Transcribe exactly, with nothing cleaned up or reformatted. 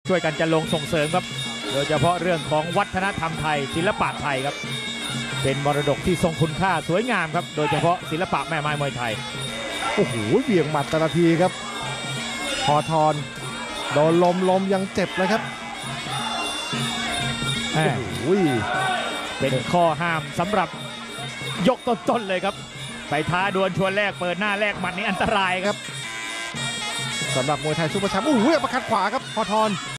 ช่วยกันจะลงส่งเสริมครับโดยเฉพาะเรื่องของวัฒนธรรมไทยศิลปะไทยครับเป็นมรดกที่ทรงคุณค่าสวยงามครับโดยเฉพาะศิลปะแม่ไม้มวยไทยโอ้โหเบี่ยงหมัดแต่ละทีครับพอทอนโดนลมลมยังเจ็บเลยครับโอ้โหเป็นข้อห้ามสำหรับยกต้นๆเลยครับไปท้าดวลชวนแรกเปิดหน้าแรกหมัดนี้อันตรายครับสำหรับมวยไทยซุปเปอร์แชมป์โอ้โหอัปเปอร์คัตขวาครับพอทอน